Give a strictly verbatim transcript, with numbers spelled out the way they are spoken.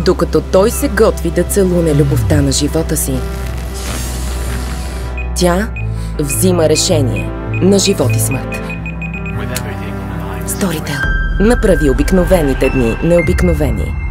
докато той се готви да целуне любовта на живота си. Тя взима решение на живот и смърт. Storytel. Направи обикновените дни необикновени.